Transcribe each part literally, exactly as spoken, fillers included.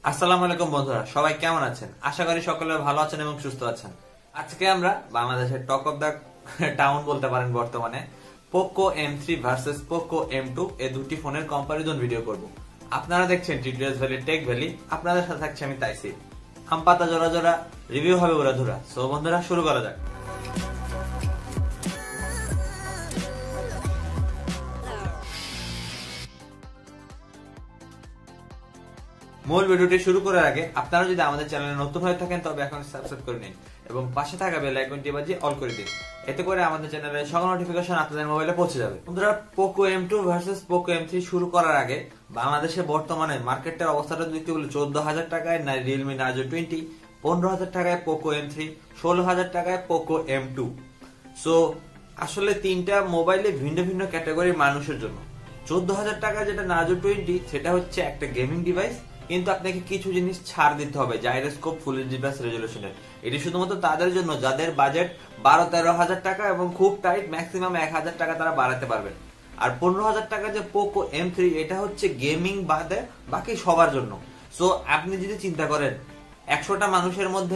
আসসালামু আলাইকুম বন্ধুরা, সবাই কেমন আছেন? আশা করি সকলে ভালো আছেন এবং সুস্থ আছেন। আজকে আমরা বাংলাদেশের টক অফ দা টাউন বলতে পারেন বর্তমানে Poco M three versus Poco M two এই দুটি ফোনের কম্পারিজন ভিডিও করব। আপনারা দেখছেন টিডিএস ভ্যালি টেক ভ্যালি, আপনাদের সাথে থাকছি আমি তাইসির। আম পাতা জোড়া জোড়া, রিভিউ হবে উড়াধুরা। সো বন্ধুরা, শুরু করা যাক। মূল ভিডিওটি শুরু করার আগে আপনারা যদি আমাদের চ্যানেলে নতুন হয়ে থাকেন তবে এখন সাবস্ক্রাইব করে নিন এবং পাশে থাকা বেল আইকনটি বাজিয়ে অল করে দিন। এতে করে আমাদের চ্যানেলের সকল নোটিফিকেশন আপনাদের মোবাইলে পৌঁছে যাবে। বন্ধুরা, Poco M two versus Poco M three শুরু করার আগে বাংলাদেশে বর্তমানে মার্কেটের অবস্থাটা দেখতে বলে চোদ্দ হাজার টাকায় না রিয়েলমি নার্জো টোয়েন্টি, পনেরো হাজার টাকায় পোকো এম থ্রি, ষোলো হাজার টাকায় পোকো এম টু। সো আসলে তিনটা মোবাইলে ভিন্ন ভিন্ন ক্যাটাগরির মানুষের জন্য। চোদ্দ হাজার টাকা যেটা নার্জো টোয়েন্টি, সেটা হচ্ছে একটা গেমিং ডিভাইস, কিন্তু আপনাকে কিছু জিনিস ছাড় দিতে হবে জাইরোস্কোপ ফুল এইচডি প্লাস রেজলিউশনের। এটি শুধুমাত্র তাদের জন্য যাদের বাজেট বারো তেরো হাজার টাকা এবং খুব টাইট ম্যাক্সিমাম এক হাজার টাকা তারা বাড়াতে পারবেন। আর পনেরো হাজার টাকা যে পোকো এম থ্রি, এটা হচ্ছে গেমিং বাদে বাকি সবার জন্য। সো আপনি যদি চিন্তা করেন একশোটা মানুষের মধ্যে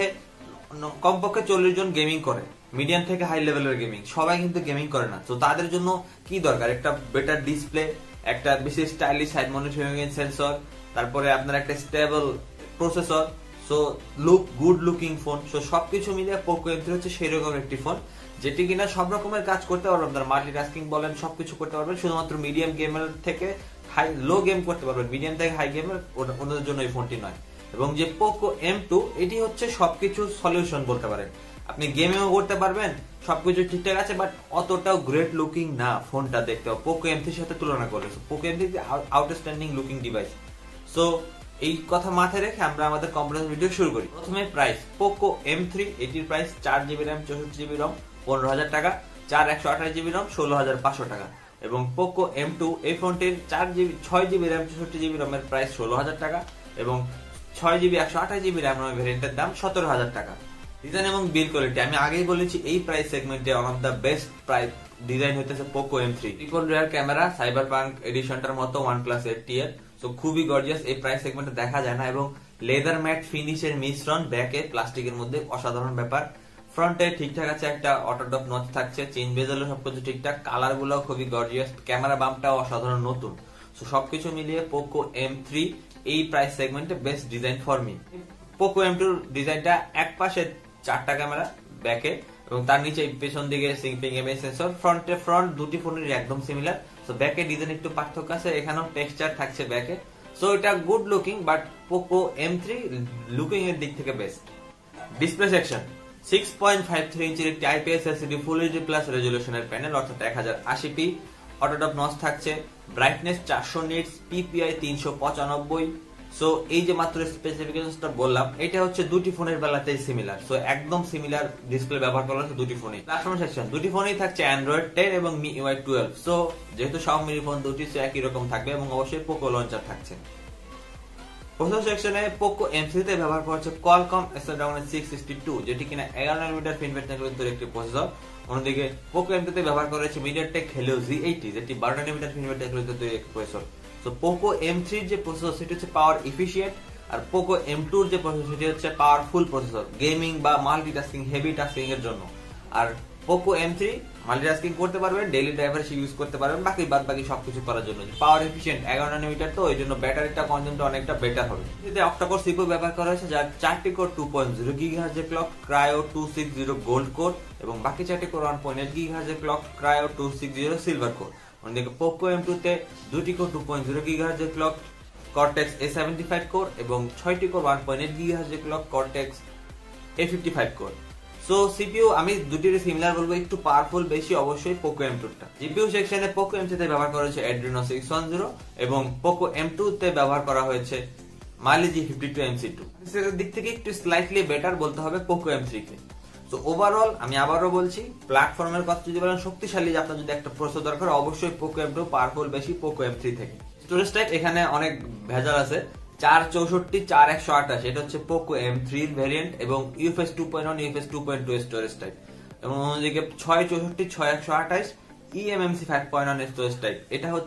কমপক্ষে চল্লিশ জন গেমিং করে, মিডিয়াম থেকে হাই লেভেলের গেমিং, সবাই কিন্তু গেমিং করে না। তো তাদের জন্য কি দরকার? একটা বেটার ডিসপ্লে, একটা বেশি স্টাইলিশ সাইড মনিটরিং সেন্সর, তারপরে আপনার একটা stable processor, so look good looking phone. So সবকিছু মিলিয়ে পোকো এম থ্রি হচ্ছে সেই রকম একটি ফোন যেটি কিনা সব রকমের কাজ করতে পারবেন। আপনার মাল্টিটাস্কিং বলেন, সবকিছু করতে পারবেন। শুধুমাত্র মিডিয়াম গেমের থেকে হাই লো গেম করতে পারবেন, মিডিয়াম থেকে হাই গেমের ওনাদের জন্য এই ফোনটি নয়। এবং যে পোকো এম টু, এটি হচ্ছে সবকিছু সলিউশন বলতে পারেন। আপনি গেমিংও করতে পারবেন, সবকিছু ঠিকঠাক আছে, বাট অতটাও গ্রেট লুকিং না ফোনটা দেখতে পোকো এম থ্রির সাথে তুলনা করলে। Poco M three outstanding looking device. So এই কথা মাথায় রেখে আমরা আমাদের কম্পারিজন ভিডিও শুরু করি। প্রথমে প্রাইস। পোকো এম থ্রি, এটির প্রাইস চার জিবি র্যাম চৌষট্টি জিবি রম পনেরো হাজার টাকা, চার একশো আঠাশ জিবি রম ষোলো হাজার পাঁচশো টাকা। এবং পোকো এম টু, এই ফোনটির চার জিবি ছয় জিবি র্যাম চৌষট্টি জিবি রমের প্রাইস ষোলো হাজার টাকা এবং ছয় জিবি একশো আঠাশ জিবি র্যাম রমের ভ্যারিয়েন্টের দাম সতেরো হাজার টাকা। ডিজাইন এবং বিল কোয়ালিটি আমি আগেই বলেছি, এই প্রাইস সেগমেন্টে one of the best price design হইতেছে Poco M three. Triple rear camera, cyber punk এডিশনটার মতো ওয়ান প্লাস এইটটি এর। সো খুবই গর্জিয়াস, এই প্রাইস সেগমেন্টে দেখা যায় না। এবং লেদার ম্যাট ফিনিশের মিশ্রণ, ব্যাকে প্লাস্টিকের মধ্যে অসাধারণ ব্যাপার। ফ্রন্টে ঠিকঠাক আছে, একটা অটোডপ নচ থাকছে, চেইন বেজেলও সবকিছু ঠিকঠাক, কালার গুলো খুবই গর্জিয়াস, ক্যামেরা বাম্পটাও অসাধারণ নতুন। সো সবকিছু মিলিয়ে পোকো এম থ্রি এই প্রাইস সেগমেন্টে best design for me. Poco M টুর ডিজাইনটা এক পাশে চারটা ক্যামেরা ব্যাকে এবং তার নিচে পেছন দিকে সিঙ্কিং এমএস সেন্সর। ফ্রন্টে ফ্রন্ট দুটি ফোনের একদম সিমিলার। সো ব্যাকে ডিজাইন একটু পার্থক্য আছে, এখানেও টেক্সচার থাকছে ব্যাকে। সো এটা good looking, but Poco M three looking এর দিক থেকে best. Display section, six point five three ইঞ্চির একটি IPS LCD full HD plus রেজলিউশনের প্যানেল, অর্থাৎ এক হাজার আশি পি। অটোডপ নচ থাকছে, ব্রাইটনেস চারশো নিটস, পিপিআই তিনশো পঁচানব্বই। সো এই যে মাত্র স্পেসিফিকেশনটা বললাম, এটা হচ্ছে দুটি ফোনের বেলাতেই সিমিলার। সো একদম সিমিলার ডিসপ্লে ব্যবহার করা হচ্ছে দুটি ফোনে। প্ল্যাটফর্ম সেকশন, দুটি ফোনেই থাকছে অ্যান্ড্রয়েড টেন এবং মিইউআই টুয়েলভ। সো যেহেতু Xiaomi ফোন দুটি, সো একই রকম থাকবে এবং অবশ্যই পোকো লঞ্চার থাকছে। প্রসেসর সেকশনে পোকো এম থ্রি তে ব্যবহার করা হচ্ছে Qualcomm Snapdragon six sixty two, যেটি কিনা এগারো ন্যানোমিটার ফিনফেট টেকনোলজির একটি প্রসেসর। অন্যদিকে পোকো এম টু তে ব্যবহার করা হচ্ছে মিডিয়াটেক হেলিও জি এইটি, যেটি বারো ন্যানোমিটার ফিনফেট টেকনোলজির একটি প্রসেসর। তো পোকো এম থ্রি যে প্রসেসর, সেটি হচ্ছে পাওয়ার এফিশিয়েন্ট, আর পোকো এম টু যে প্রসেসর, সেটি হচ্ছে পাওয়ারফুল প্রসেসর, গেমিং বা মাল্টিটাস্কিং হেভি টাস্কিং এর জন্য। আর পোকো এম থ্রি মাল্টিটাস্কিং করতে পারবেন, ডেইলি ড্রাইভার ইউজ করতে পারবেন, বাকি বাদ বাকি সবকিছু করার জন্য। পাওয়ার এফিশিয়েন্ট, এগারো ন্যানোমিটার, তো এই জন্য ব্যাটারিটা কনজিউমটা অনেকটা বেটার হবে। এতে অক্টাকোর সিপিইউ ব্যবহার করা হয়েছে, যার চারটি core two point zero gigahertz clock, Kryo two six zero gold core এবং বাকি চারটি core one point eight gigahertz clock, Kryo two six zero silver core. অন্যদিকে পোকো এম টু তে দুটি core two point zero gigahertz clock, Cortex A seventy five core এবং ছয়টি core one point eight gigahertz clock, Cortex A fifty five core. So CPU আমি দুটির similar বলবো, একটু powerful বেশি অবশ্যই পোকো এম টু টা। জিপিইউ সেকশনে পোকো এম থ্রি তে ব্যবহার করা হয়েছে Adreno সিক্স ওয়ান জিরো এবং পোকো এম টু তে ব্যবহার করা হয়েছে Mali G fifty two MC two টু। সেটার দিক থেকে একটু স্লাইটলি বেটার বলতে হবে পোকো এম থ্রি কে। তো ওভারঅল আমি আবারও বলছি, প্ল্যাটফর্মের কথা যদি বলেন শক্তিশালী, আপনার যদি একটা প্রসেসর দরকার, অবশ্যই পোকো এম টু পাওয়ারফুল বেশি পোকো এম থ্রি থেকে। স্টোরেজ টাইপ এখানে অনেক ভেজাল আছে, চার চৌষট্টি, চার একশো আঠাশ, এটা হচ্ছে পোকো এম থ্রি ভ্যারিয়েন্ট এবং UFS two point one, UFS two point two storage type. এবং অন্যদিকে ছয় চৌষট্টি, ছয় একশো আঠাশ, eMMC five point one storage type, এটা হচ্ছে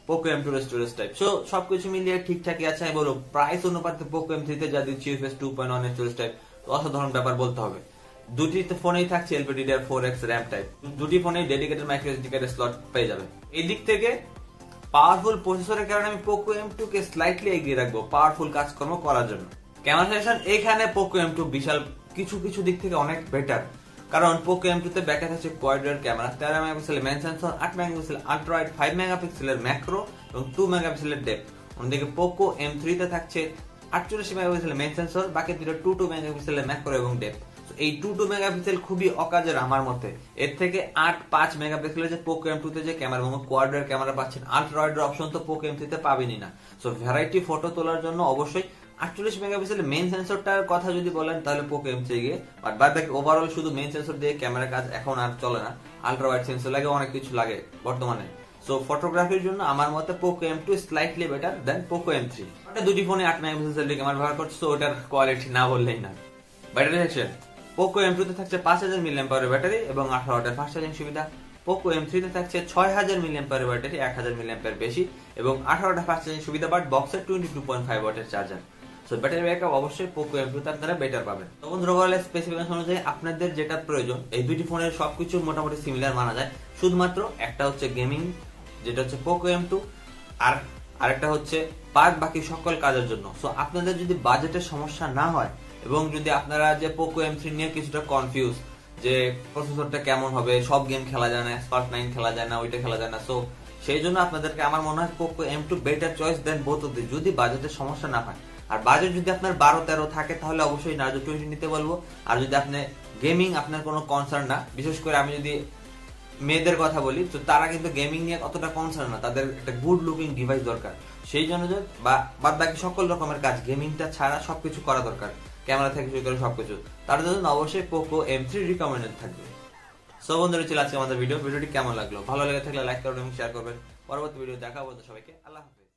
Poco M two storage type. So সবকিছু মিলিয়ে ঠিকঠাকই আছে। আমি বলবো প্রাইস অনুপাতে পোকো এম থ্রি তে যা দিচ্ছি UFS two point one storage type, অসাধারণ ব্যাপার বলতে হবে। দুটি ফোনেই থাকছে LPDDR four X RAM type, দুটি ফোনেই ডেডিকেটেড মাইক্রো এসডি কার্ডের স্লট পেয়ে যাবে। এই দিক থেকে পাওয়ারফুল প্রসেসরের কারণে আমি পোকো এম টু কে স্লাইটলি এগিয়ে রাখবো পাওয়ারফুল কাজকর্ম করার জন্য। ক্যামেরা সেকশন এখানে পোকো এম টু বিশাল কিছু কিছু দিক থেকে অনেক বেটার, কারণ পোকো এম টু তে ব্যাকে থাকছে কোয়াড রেড ক্যামেরা, তেরো মেগাপিক্সেলের মেইন সেন্সর, আট মেগাপিক্সেল আল্ট্রা ওয়াইড, ফাইভ মেগাপিক্সেলের ম্যাক্রো এবং টু মেগাপিক্সেলের ডেপথ। অন্যদিকে পোকো এম থ্রি তে থাকছে আটচল্লিশ মেগাপিক্সেলের মেইন সেন্সর, বাকি দুটো টু টু মেগাপিক্সেলের ম্যাক্রো এবং ডেপথ। এই টু টু মেগাপিক্সেল খুবই অকাজের আমার মতে। এর থেকে আট পাঁচ মেগাপিক্সেলের যে পোকো এম টু তে যে ক্যামেরা এবং কোয়াড রেড ক্যামেরা পাচ্ছেন, আল্ট্রা ওয়াইড অপশন তো পোকো এম থ্রি তে পাবেনই না। সো ভ্যারাইটি ফটো তোলার জন্য অবশ্যই আটচল্লিশ মেগাপিক্সেলের মেইন সেন্সরটার কথা যদি বলেন তাহলে পোকো এম থ্রি গিয়ে, বাট বাদ বাকি ওভারঅল শুধু মেইন সেন্সর দিয়ে ক্যামেরার কাজ এখন আর চলে না, আল্ট্রা ওয়াইড সেন্সর লাগে, অনেক কিছু লাগে বর্তমানে। সো ফটোগ্রাফির জন্য আমার মতে Poco M two slightly better than Poco M three. দুটি ফোনে আট মেগাপিক্সেল ক্যামেরা ব্যবহার করছে, তো ওটার কোয়ালিটি না বললেই না। Battery section Poco M two তে থাকছে পাঁচ হাজার মিলিঅ্যাম্পিয়ারের ব্যাটারি এবং আঠারো ওয়াটের ফাস্ট চার্জিং সুবিধা। পোকো এম থ্রি তে থাকছে ছয় হাজার মিলিঅ্যাম্পিয়ারের ব্যাটারি, এক হাজার মিলিঅ্যাম্পিয়ার বেশি এবং আঠারো ওয়াটের ফাস্ট চার্জিং সুবিধা, বাট বক্সের টোয়েন্টি টু পয়েন্ট ফাইভ ওয়াটের চার্জার। সো ব্যাটারি ব্যাকআপ অবশ্যই পোকো এম টু তে আপনারা বেটার পাবেন। তো বন্ধুরা ওভারঅল স্পেসিফিকেশন অনুযায়ী আপনাদের যেটা প্রয়োজন এই দুটি ফোনের সবকিছু মোটামুটি সিমিলার মানা যায়, শুধুমাত্র একটা হচ্ছে গেমিং যেটা হচ্ছে পোকো এম টু, আর আরেকটা হচ্ছে বাদ বাকি সকল কাজের জন্য। সো আপনাদের যদি বাজেটের সমস্যা না হয় এবং যদি আপনারা যে পোকো এম থ্রি নিয়ে কিছুটা কনফিউজ যে প্রসেসরটা কেমন হবে, সব গেম খেলা যায় না, স্পার্ক নাইন খেলা যায় না, ওইটা খেলা যায় না, সো সেই জন্য আপনাদেরকে আমার মনে হয় Poco M two better choice than both of this, যদি বাজেটের সমস্যা না হয়। আর বাজেট যদি আপনার বারো তেরো থাকে তাহলে অবশ্যই নার্জো টোয়েন্টি নিতে বলবো। আর যদি আপনি গেমিং আপনার কোনো কনসার্ন না, বিশেষ করে আমি যদি মেয়েদের কথা বলি তো তারা কিন্তু গেমিং নিয়ে অতটা কনসার্ন না, তাদের একটা গুড লুকিং ডিভাইস দরকার। সেই জন্য বা বাদ বাকি সকল রকমের কাজ গেমিংটা ছাড়া সবকিছু করা দরকার, ক্যামেরা থেকে শুরু করে সবকিছু, তার জন্য অবশ্যই পোকো এম থ্রি রিকমেন্ডেড থাকবে। সো বন্ধুরা ছিল আজকে আমাদের ভিডিও। ভিডিওটি কেমন লাগলো? ভালো লেগে থাকলে লাইক করবেন এবং শেয়ার করবেন। পরবর্তী ভিডিও দেখা হবে সবাইকে। আল্লাহ হাফেজ।